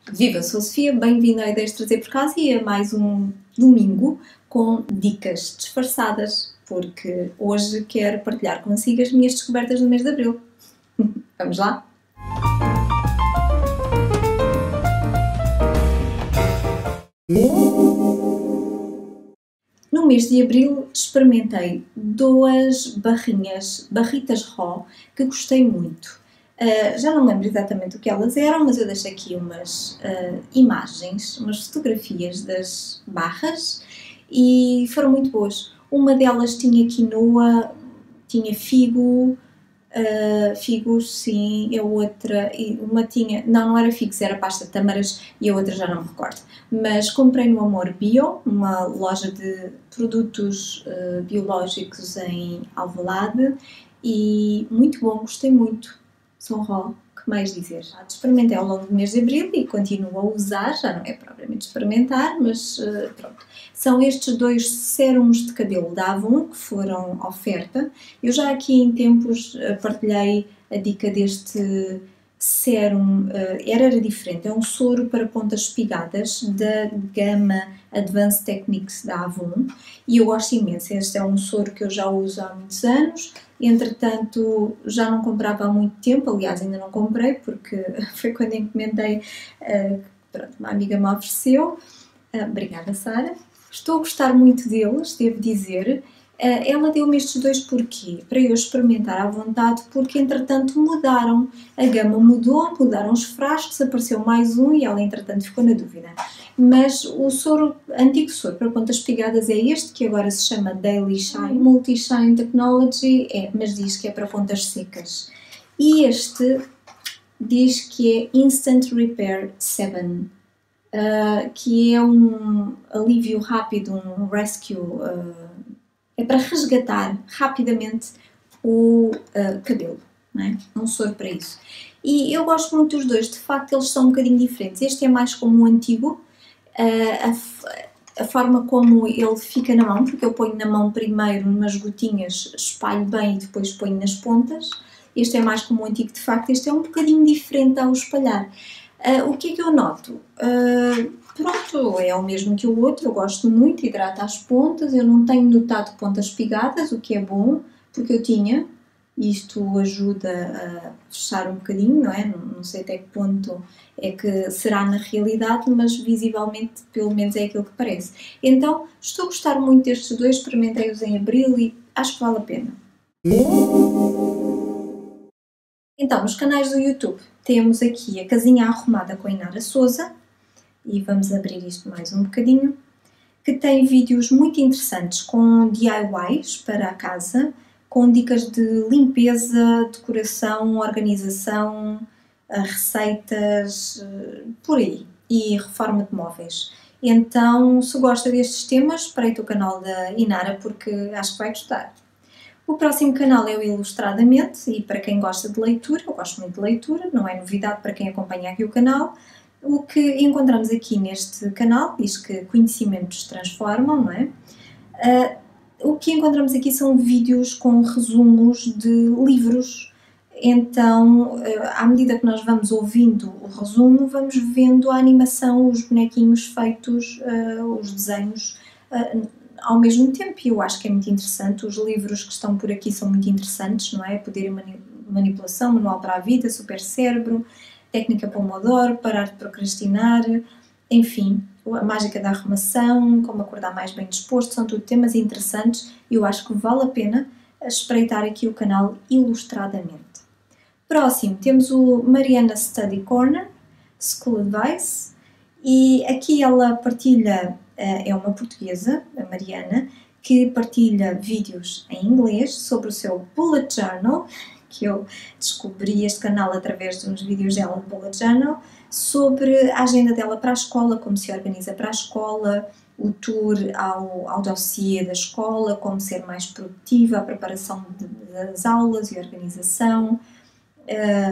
Viva, sou a Sofia, bem-vinda a Ideias de Trazer por Casa e a mais um domingo com dicas disfarçadas, porque hoje quero partilhar consigo as minhas descobertas no mês de Abril. Vamos lá? No mês de Abril experimentei duas barritas Raw, que gostei muito. Já não lembro exatamente o que elas eram, mas eu deixei aqui umas imagens, umas fotografias das barras e foram muito boas. Uma delas tinha quinoa, tinha figos, sim, a outra, uma tinha, não era figos, era pasta de tâmaras e a outra já não me recordo. Mas comprei no Amor Bio, uma loja de produtos biológicos em Alvalade e muito bom, gostei muito. São Raw, que mais dizer? Já experimentei ao longo do mês de Abril e continuo a usar, já não é propriamente experimentar, mas pronto. São estes dois sérums de cabelo da Avon que foram oferta. Eu já aqui em tempos partilhei a dica deste sérum, era diferente, é um soro para pontas espigadas da gama Advanced Techniques da Avon e eu gosto imenso. Este é um soro que eu já uso há muitos anos. Entretanto, já não comprava há muito tempo, aliás, ainda não comprei, porque foi quando encomendei, pronto, uma amiga me ofereceu. Obrigada, Sara. Estou a gostar muito deles, devo dizer. Ela deu-me estes dois porquê? Para eu experimentar à vontade, porque entretanto mudaram. A gama mudou, mudaram os frascos, apareceu mais um e ela entretanto ficou na dúvida. Mas o soro, antigo soro para pontas espigadas é este, que agora se chama Daily Shine. Multi Shine Technology, mas diz que é para pontas secas. E este diz que é Instant Repair 7. Que é um alívio rápido, um rescue, é para resgatar rapidamente o cabelo, não é? Um soro para isso. E eu gosto muito dos dois, de facto eles são um bocadinho diferentes. Este é mais como o antigo, a forma como ele fica na mão, porque eu ponho na mão primeiro umas gotinhas, espalho bem e depois ponho nas pontas. Este é mais como o antigo, de facto, este é um bocadinho diferente ao espalhar. O que é que eu noto? Pronto, é o mesmo que o outro, eu gosto muito, hidrata as pontas, eu não tenho notado pontas espigadas, o que é bom, porque eu tinha, e isto ajuda a fechar um bocadinho, não é? Não sei até que ponto é que será na realidade, mas visivelmente pelo menos é aquilo que parece. Então, estou a gostar muito destes dois, experimentei-os em Abril e acho que vale a pena. Então, nos canais do YouTube temos aqui a Casinha Arrumada com a Inara Souza, e vamos abrir isto mais um bocadinho, que tem vídeos muito interessantes com DIYs para a casa, com dicas de limpeza, decoração, organização, receitas, por aí, e reforma de móveis. Então, se gosta destes temas, espreita o canal da Inara porque acho que vai gostar. O próximo canal é o Ilustradamente, e para quem gosta de leitura, eu gosto muito de leitura, não é novidade para quem acompanha aqui o canal. O que encontramos aqui neste canal diz que conhecimentos transformam, não é? O que encontramos aqui são vídeos com resumos de livros. Então, à medida que nós vamos ouvindo o resumo, vamos vendo a animação, os bonequinhos feitos, os desenhos ao mesmo tempo, e eu acho que é muito interessante. Os livros que estão por aqui são muito interessantes, não é? Poder e manipulação, Manual para a Vida, Super Cérebro, Técnica Pomodoro, Parar de Procrastinar, enfim, a Mágica da Arrumação, Como Acordar Mais Bem Disposto, são tudo temas interessantes e eu acho que vale a pena espreitar aqui o canal Ilustradamente. Próximo, temos o Mariana Study Corner, School Advice, e aqui ela partilha, é uma portuguesa, a Mariana, que partilha vídeos em inglês sobre o seu Bullet Journal, que eu descobri este canal através de uns vídeos dela no Bullet Journal, sobre a agenda dela para a escola, como se organiza para a escola, o tour ao dossiê da escola, como ser mais produtiva, a preparação das aulas e organização,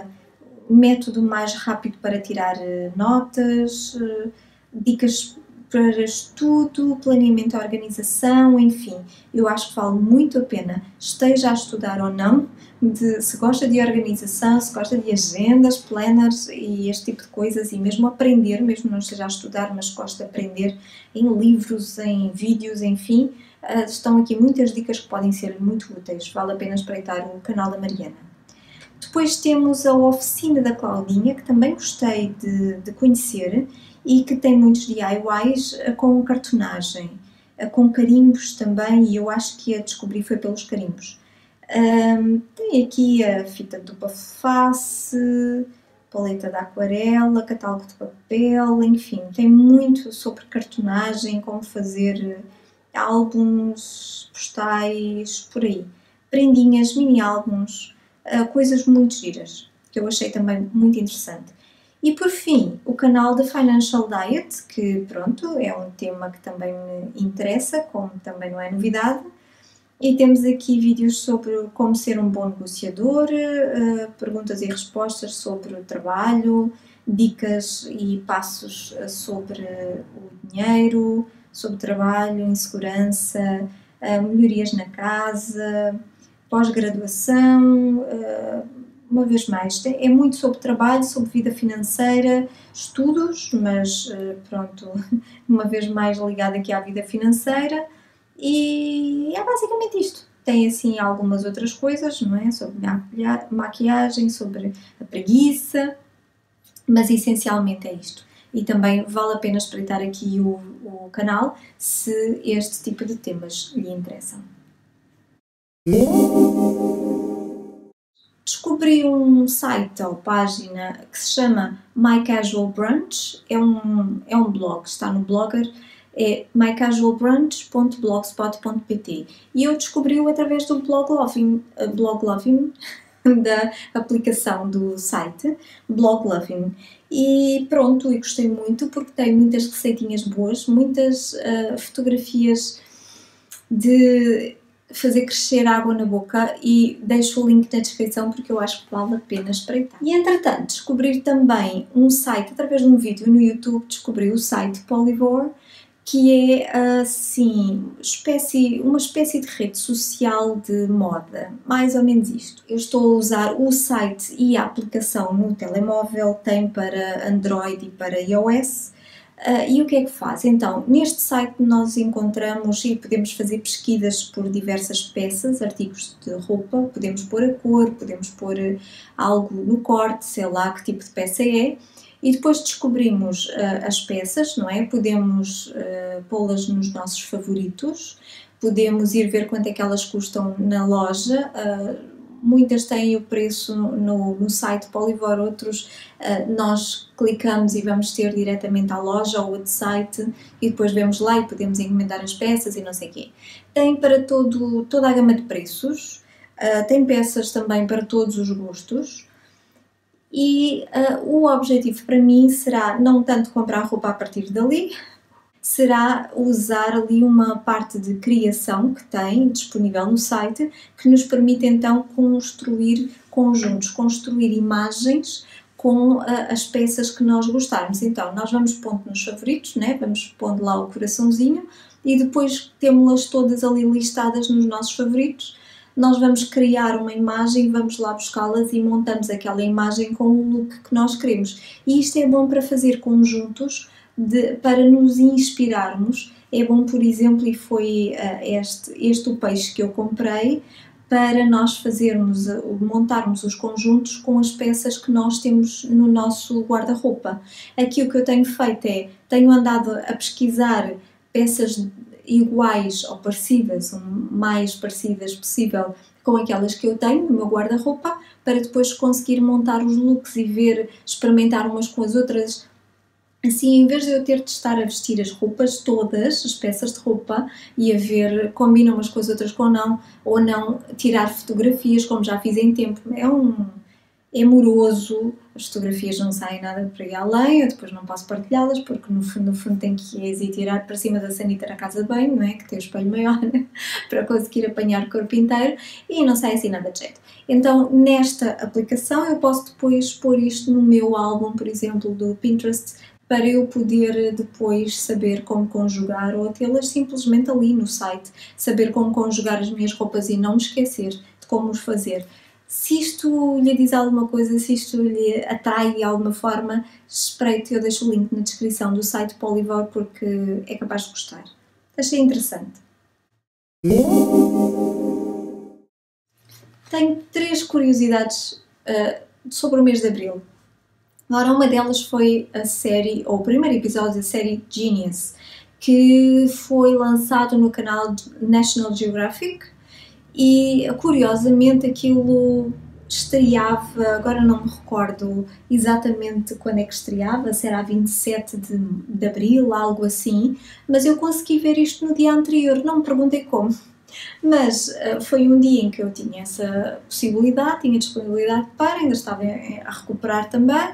método mais rápido para tirar notas, dicas para estudo, planeamento e organização, enfim, eu acho que vale muito a pena, esteja a estudar ou não, se gosta de organização, se gosta de agendas, planners e este tipo de coisas, e mesmo aprender, mesmo não esteja a estudar, mas gosta de aprender em livros, em vídeos, enfim, estão aqui muitas dicas que podem ser muito úteis, vale a pena espreitar o canal da Mariana. Depois temos a oficina da Claudinha, que também gostei de conhecer e que tem muitos DIYs com cartonagem, com carimbos também, e eu acho que a descobri foi pelos carimbos. Tem aqui a fita dupla face, paleta de aquarela, catálogo de papel, enfim, tem muito sobre cartonagem, como fazer álbuns, postais, por aí. Prendinhas, mini álbuns, coisas muito giras, que eu achei também muito interessante. E por fim, o canal da Financial Diet, que pronto, é um tema que também me interessa, como também não é novidade. E temos aqui vídeos sobre como ser um bom negociador, perguntas e respostas sobre o trabalho, dicas e passos sobre o dinheiro, sobre trabalho, insegurança, melhorias na casa, pós-graduação, uma vez mais, é muito sobre trabalho, sobre vida financeira, estudos, mas pronto, uma vez mais ligado aqui à vida financeira, e é basicamente isto. Tem assim algumas outras coisas, não é? Sobre maquiagem, sobre a preguiça, mas essencialmente é isto. E também vale a pena espreitar aqui o canal se este tipo de temas lhe interessam. Descobri um site ou página que se chama My Casual Brunch, é um blog, está no Blogger, é mycasualbrunch.blogspot.pt, e eu descobri-o através do Bloglovin, da aplicação do site, Bloglovin, e pronto, e gostei muito porque tem muitas receitinhas boas, muitas fotografias de fazer crescer água na boca, e deixo o link na descrição porque eu acho que vale a pena espreitar. E entretanto, descobri também um site, através de um vídeo no YouTube, descobri o site Polyvore, que é assim, uma espécie de rede social de moda, mais ou menos isto. Eu estou a usar o site e a aplicação no telemóvel, tem para Android e para iOS. E o que é que faz? Então, neste site nós encontramos e podemos fazer pesquisas por diversas peças, artigos de roupa, podemos pôr a cor, podemos pôr algo no corte, sei lá que tipo de peça é, e depois descobrimos as peças, não é? Podemos pô-las nos nossos favoritos, podemos ir ver quanto é que elas custam na loja, muitas têm o preço no site Polyvore, outros nós clicamos e vamos ter diretamente à loja ou ao site e depois vemos lá e podemos encomendar as peças e não sei o quê. Tem para toda a gama de preços, tem peças também para todos os gostos. E o objetivo para mim será não tanto comprar roupa a partir dali, será usar ali uma parte de criação que tem disponível no site, que nos permite então construir conjuntos, construir imagens com as peças que nós gostarmos. Então nós vamos pondo nos favoritos, né? Vamos pondo lá o coraçãozinho e depois temos-las todas ali listadas nos nossos favoritos. Nós vamos criar uma imagem, vamos lá buscá-las e montamos aquela imagem com o look que nós queremos. E isto é bom para fazer conjuntos, para nos inspirarmos. É bom, por exemplo, e foi este o peixe que eu comprei, para nós montarmos os conjuntos com as peças que nós temos no nosso guarda-roupa. Aqui o que eu tenho feito tenho andado a pesquisar peças iguais ou parecidas, o mais parecidas possível com aquelas que eu tenho no meu guarda-roupa, para depois conseguir montar os looks e experimentar umas com as outras. Assim, em vez de eu ter de estar a vestir as roupas todas, as peças de roupa, e a ver combinam umas com as outras ou não, tirar fotografias, como já fiz em tempo, é moroso, as fotografias não saem nada por aí além, eu depois não posso partilhá-las, porque no fundo tenho que ir tirar para cima da sanita na casa de banho, não é? Que tem o espelho maior, para conseguir apanhar o corpo inteiro, e não sai assim nada de jeito. Então, nesta aplicação eu posso depois pôr isto no meu álbum, por exemplo, do Pinterest, para eu poder depois saber como conjugar ou tê-las simplesmente ali no site, saber como conjugar as minhas roupas e não me esquecer de como os fazer. Se isto lhe diz alguma coisa, se isto lhe atrai de alguma forma, espreite, eu deixo o link na descrição do site Polyvore porque é capaz de gostar. Achei interessante. Tenho 3 curiosidades sobre o mês de Abril. Ora, uma delas foi a série, ou o primeiro episódio da série Genius, que foi lançado no canal National Geographic e, curiosamente, aquilo estreava, agora não me recordo exatamente quando é que estreava, se era a 27 de Abril, algo assim, mas eu consegui ver isto no dia anterior, não me perguntei como. Mas foi um dia em que eu tinha essa possibilidade, tinha disponibilidade para, ainda estava a recuperar também.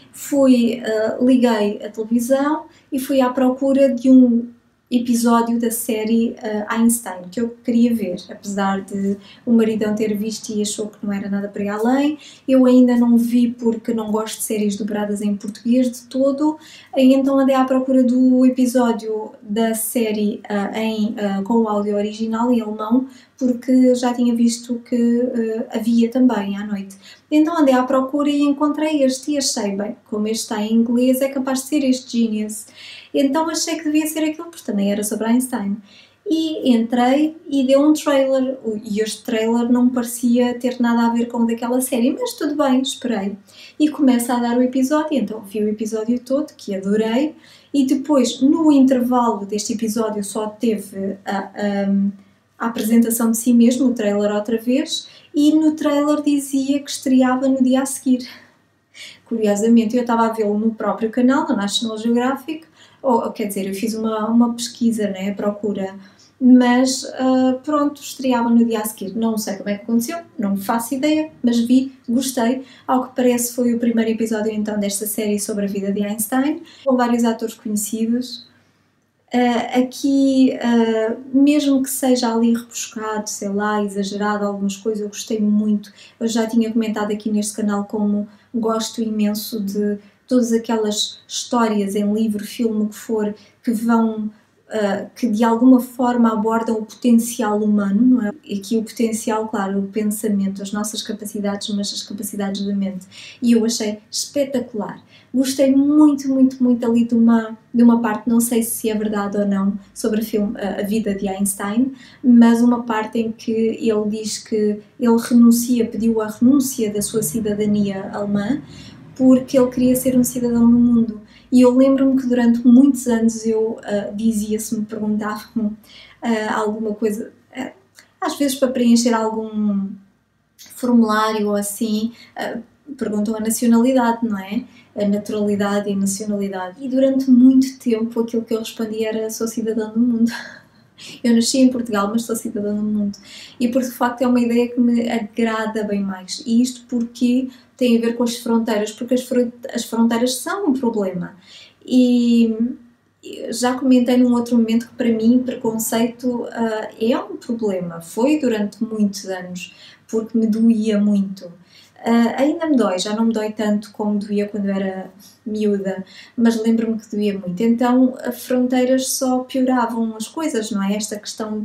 Liguei a televisão e fui à procura de um episódio da série Einstein, que eu queria ver, apesar de o maridão ter visto e achou que não era nada para ir além. Eu ainda não vi porque não gosto de séries dobradas em português de todo, e então andei à procura do episódio da série com o áudio original em alemão, porque já tinha visto que havia também à noite. Então andei à procura e encontrei este e achei, bem, como este está em inglês, é capaz de ser este Genius. Então achei que devia ser aquilo, porque também era sobre Einstein. E entrei e deu um trailer, e este trailer não parecia ter nada a ver com o daquela série, mas tudo bem, esperei. E começa a dar o episódio, então vi o episódio todo, que adorei, e depois, no intervalo deste episódio, só teve a apresentação de si mesmo, o trailer outra vez, e no trailer dizia que estreava no dia a seguir. Curiosamente, eu estava a vê-lo no próprio canal, no National Geographic, ou quer dizer, eu fiz uma pesquisa, né, a procura, mas pronto, estreava no dia a seguir. Não sei como é que aconteceu, não faço ideia, mas vi, gostei. Ao que parece foi o primeiro episódio então desta série sobre a vida de Einstein, com vários atores conhecidos. Aqui, mesmo que seja ali rebuscado, sei lá, exagerado algumas coisas, eu gostei muito. Eu já tinha comentado aqui neste canal como gosto imenso de todas aquelas histórias em livro, filme, o que for, que vão, que de alguma forma abordam o potencial humano, não é? E aqui o potencial, claro, o pensamento, as nossas capacidades, mas as capacidades da mente. E eu achei espetacular. Gostei muito, muito, muito ali de uma parte, não sei se é verdade ou não, sobre a vida de Einstein, mas uma parte em que ele diz que ele pediu a renúncia da sua cidadania alemã, porque ele queria ser um cidadão do mundo. E eu lembro-me que durante muitos anos eu dizia, se me perguntavam alguma coisa, às vezes para preencher algum formulário ou assim, perguntam a nacionalidade, não é? A naturalidade e a nacionalidade. E durante muito tempo aquilo que eu respondia era sou cidadão do mundo. Eu nasci em Portugal, mas sou cidadã do mundo. E por de facto é uma ideia que me agrada bem mais. E isto porque tem a ver com as fronteiras, porque as fronteiras são um problema. E já comentei num outro momento que para mim preconceito é um problema. Foi durante muitos anos, porque me doía muito. Ainda me dói, já não me dói tanto como doía quando era miúda, mas lembro-me que doía muito. Então, as fronteiras só pioravam as coisas, não é? Esta questão,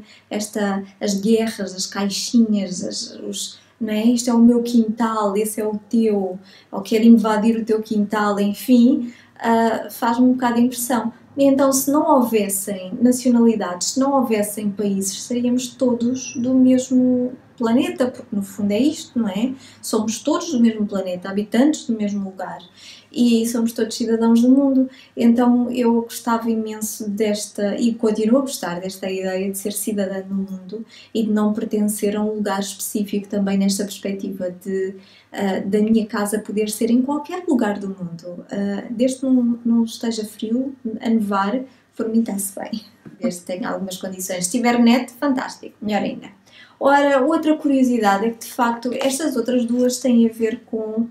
as guerras, as caixinhas, não é? Isto é o meu quintal, esse é o teu, ou quero invadir o teu quintal, enfim, faz-me um bocado de impressão. E então, se não houvessem nacionalidades, se não houvessem países, seríamos todos do mesmo planeta, porque no fundo é isto, não é? Somos todos do mesmo planeta, habitantes do mesmo lugar e somos todos cidadãos do mundo. Então eu gostava imenso e continuo a gostar desta ideia de ser cidadã do mundo e de não pertencer a um lugar específico, também nesta perspectiva da minha casa poder ser em qualquer lugar do mundo, desde que não esteja frio, a nevar, por mim está-se bem, desde que tenha algumas condições. Se tiver net, fantástico, melhor ainda. Ora, outra curiosidade é que, de facto, estas outras duas têm a ver com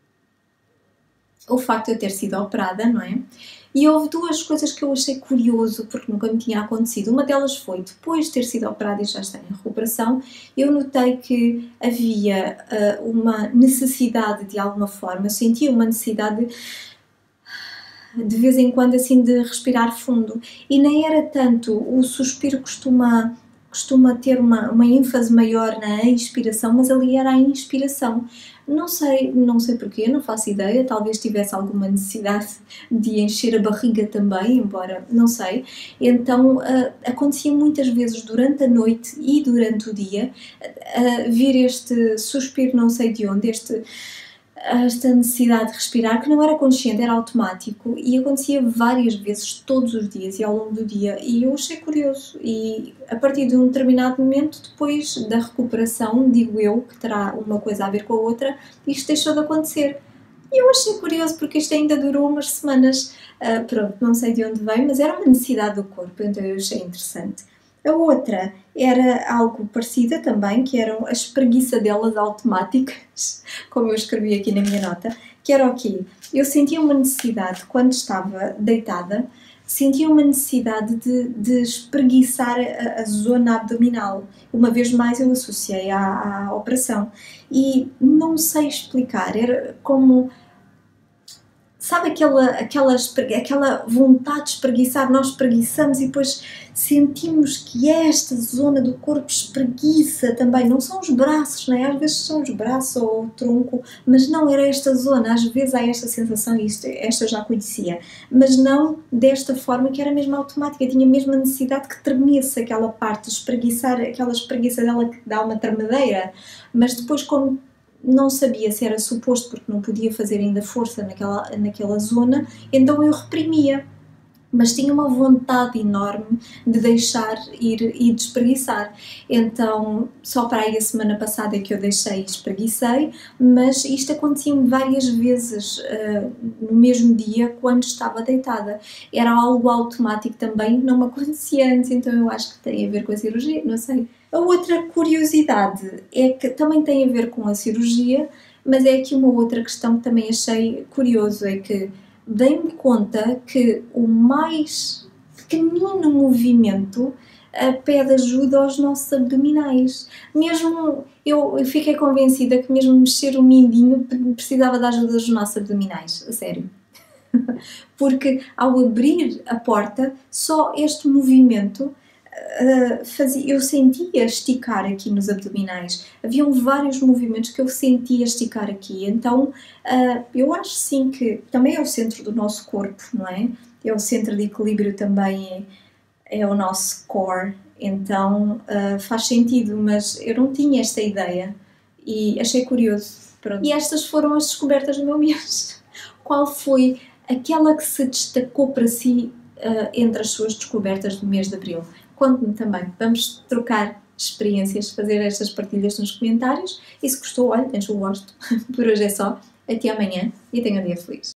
o facto de eu ter sido operada, não é? E houve duas coisas que eu achei curioso, porque nunca me tinha acontecido. Uma delas foi, depois de ter sido operada e já estar em recuperação, eu notei que havia uma necessidade de alguma forma, eu sentia uma necessidade de vez em quando assim de respirar fundo. E nem era tanto, o suspiro costuma ter uma ênfase maior na expiração, mas ali era a inspiração. Não sei porquê, não faço ideia, talvez tivesse alguma necessidade de encher a barriga também, embora, não sei. Então, acontecia muitas vezes durante a noite e durante o dia, vir este suspiro não sei de onde, esta necessidade de respirar, que não era consciente, era automático, e acontecia várias vezes, todos os dias e ao longo do dia, e eu achei curioso, e a partir de um determinado momento, depois da recuperação, digo eu, que terá uma coisa a ver com a outra, isto deixou de acontecer. E eu achei curioso, porque isto ainda durou umas semanas, pronto, não sei de onde vem, mas era uma necessidade do corpo, então eu achei interessante. A outra era algo parecida também, que eram as espreguiçadelas automáticas, como eu escrevi aqui na minha nota, que era o quê? Eu sentia uma necessidade, quando estava deitada, sentia uma necessidade de espreguiçar a zona abdominal. Uma vez mais eu associei à operação. E não sei explicar, era como... Sabe aquela vontade de espreguiçar? Nós espreguiçamos e depois sentimos que esta zona do corpo espreguiça também. Não são os braços, não é? Às vezes são os braços ou o tronco, mas não era esta zona. Às vezes há esta sensação, e esta eu já conhecia, mas não desta forma, que era mesmo automática. Eu tinha mesmo a necessidade que tremesse aquela parte, de espreguiçar, aquela espreguiça dela que dá uma tremedeira, mas depois, como não sabia se era suposto, porque não podia fazer ainda força naquela zona, então eu reprimia, mas tinha uma vontade enorme de deixar ir e de espreguiçar. Então, só para aí a semana passada é que eu deixei e espreguicei, mas isto acontecia-me várias vezes no mesmo dia, quando estava deitada. Era algo automático também, não me acontecia antes, então eu acho que tem a ver com a cirurgia, não sei. A outra curiosidade é que também tem a ver com a cirurgia, mas é aqui uma outra questão que também achei curioso, é que dei-me conta que o mais pequenino movimento pede ajuda aos nossos abdominais. Mesmo eu fiquei convencida que mesmo mexer o mindinho precisava da ajuda dos nossos abdominais, a sério. Porque ao abrir a porta, só este movimento eu sentia esticar aqui nos abdominais. Haviam vários movimentos que eu sentia esticar aqui. Então, eu acho sim que também é o centro do nosso corpo, não é? É o centro de equilíbrio também, é o nosso core. Então, faz sentido, mas eu não tinha esta ideia e achei curioso. Pronto. E estas foram as descobertas do meu mês. Qual foi aquela que se destacou para si entre as suas descobertas do mês de abril? Conte-me também, vamos trocar experiências, fazer estas partilhas nos comentários, e se gostou, olha, tens o gosto. Por hoje é só, até amanhã e tenha um dia feliz.